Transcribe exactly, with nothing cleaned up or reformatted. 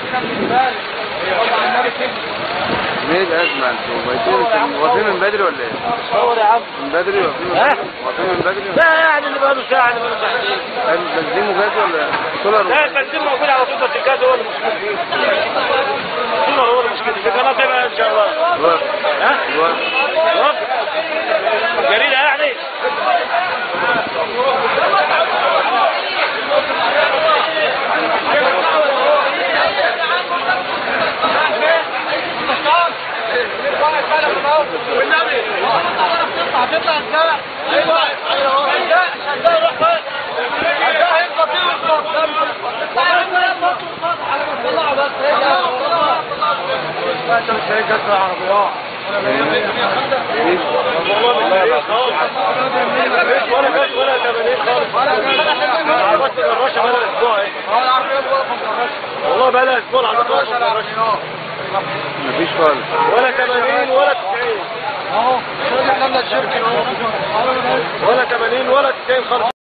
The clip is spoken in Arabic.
ليه الأزمة؟ انتوا بايتين واقفين من بدري ولا ايه؟ صور يا عم. من بدري واقفين ها؟ واقفين من بدري؟ لا يعني اللي بقاله ساعة اللي بقاله ساعتين. بنزين وجاز ولا سولار؟ لا البنزين موجود على طول بس الجاز هو المشكلة فيه. السولار هو المشكلة فيه. القناة تبقى إن شاء الله. واقف. ها؟ واقف. واقف. جريدة يعني؟ والنبي تطلع تطلع ازاي؟ ايوه ايوه ازاي ازاي روح فين؟ ازاي يبقى فيه الصوت طلعوا بس انت مش هيك تطلع عربيات ولا بس ولا ثمانين خالص بس الرشه بقى لها اسبوع اهي والله بقى لها اسبوع على الرشه مفيش خالص ولا ثمانين ولا تسعين اهو ولا ثمانين ولا تسعين خالص.